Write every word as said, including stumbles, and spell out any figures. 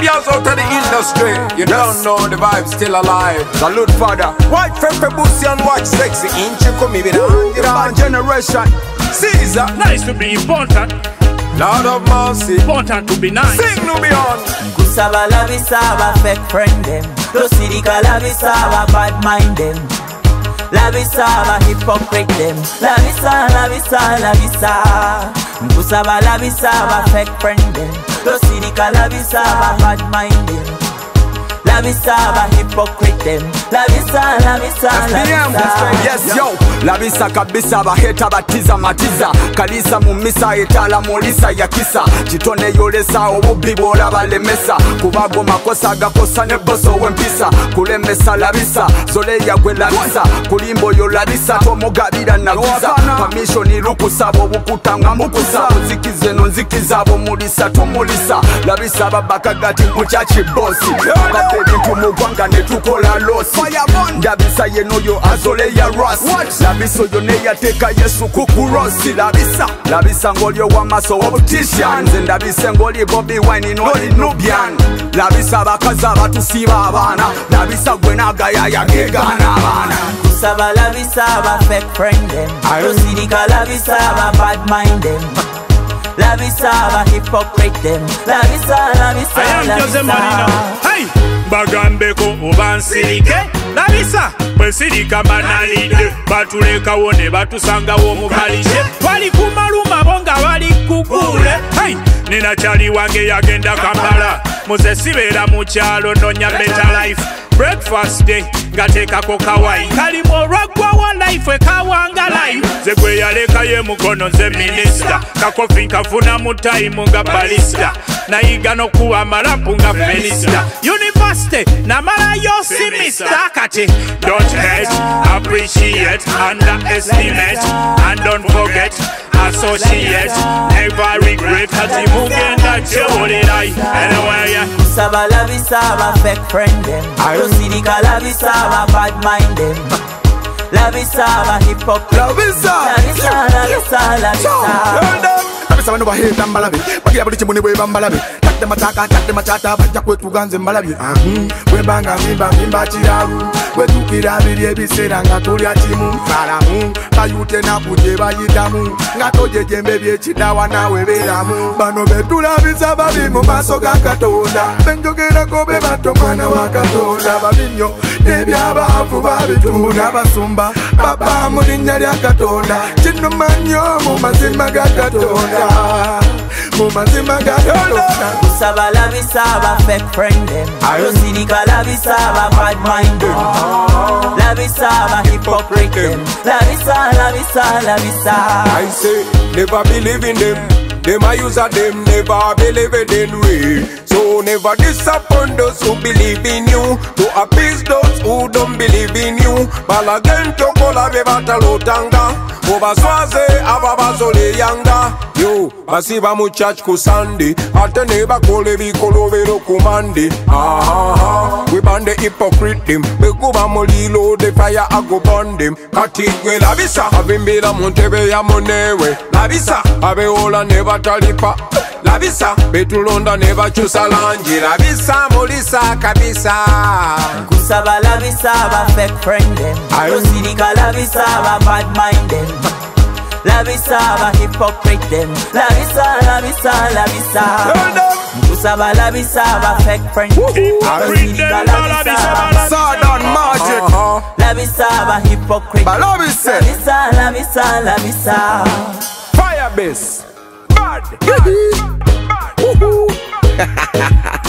girls out of the industry. You yes. don't know the vibe still alive. Salute father. White Feffe, Bussi and watch sexy. Inchi come with a generation. Sizza. Nice to be important. Lord of mercy. Important to be nice. Sing Nubian. Kusaba Labisa ba fake friend them. Toxicity Labisa ba bad mind them. Labisa ba hypocrite them. Labisa, Labisa, Labisa. Kusaba Labisa ba fake friend them. Toxicity Labisa ba bad mind them. Labisa ba hypocrite them. Labisa, Labisa, Labisa. Yes yo, Labisa kabisa ba heta batiza matiza. Kalisa mumisa etala molisa ya kisa. Chitone yolesa obubi bola balemesa. Kubago makosa gakosa ne boso wempisa. Kulemesa Labisa, sole ya gwe Labisa. Kulimbo yo Labisa, tomogabira na visa. Pamisho ni rukusa bobukutanga mukusa. Nzikize no nzikiza bo mulisa tumulisa. Labisa babakagati muchachi bosi. Bintu mugwanga netukola losi. Labisa yeno yo azole ya rasi. Labisa yo ne yateka Yesu kukurosi. Labisa Labisa ngolyo wa maso optician. Nze Labisa ngoli Bobi wine noli Nubian. Labisa bakaza batusiba abana. Labisa gwenaga ya yagegana abana. Kusaba Labisa ba fake friend them. Toxicity Labisa ba bad mind them. Labisa ba hypocrite them. Labisa, Labisa, Labisa. Hey! Bagambeko obansirike Labisa bwesirika banalide batuleka wone batusanga wo mukalishe wali kumaluma bonga wali kugule hey nina chali wange yagenda Kampala muze sibera mu kyalo nonya better life breakfast day ngateka ko kawai kali moragwa wa life we kawanga life zegwe yaleka ye mukono ze minister kakofi kafuna mu time nga balista na igano kuwa malapu nga minister university na mara yo semester kati don't hate appreciate underestimate and don't forget associate never regret kati mugenda chewolelai anyway Kusaba Labisa ba fake friend them. Toxicity Labisa ba bad mind them. Labisa ba hypocrite. Labisa, Labisa, Labisa, Labisa. Labisa wano baheta mbalabi. Bagira buli chimuni we bambalabi. Takde mataka, takde matata, baja kwetu ganze mbalabi. Ahum, we banga mimba mimba chiraru. We tukira bili ebisera nga tulya chimu. Faramu, bayute na kuje bayitamu. Nga toje jembe bye chidawa nawe beramu. Bano betu Labisa babi mu maso ga Katonda. Benjogera ko be bato mwana wa Katonda. Babinyo nebyabafu babitunda basumba. Baba mu linnya lya Katonda. Kino manyo mu mazima ga Katonda. Mu mazima ga Katonda. Kusaba Labisa ba fake friend them. Toxicity Labisa ba bad mind them. Labisa ba hypocrite them. Labisa, Labisa, Labisa. I say never believe in them. Them a use of them, never believe in way. So never disappoint those who believe in you. To appease those who don't believe in you. Balagen chokola bebata lotanga. Obaswaze ababazole yanga. Yo, basiba mu church ku Sunday. Ate neba kole bikolo bero kumande. Ah, we bande hypocrite them. Bekuba molilo de fire ago burn them. Katigwe Labisa, abimbira montebe ya monewe. Labisa, abeola neba talipa. Labisa, betulonda neba chusalanji. Labisa, molisa kabisa. Kusaba Labisa ba fake friend them. Toxicity Labisa ba bad mind them. Labisa ba hypocrite them. Labisa, Labisa, Labisa. Kusaba Labisa ba fake friend them. Toxicity Labisa ba Southern margin. Labisa ba hypocrite. Labisa, Labisa, Labisa, Labisa. Fire base. Bad. Bad. Bad.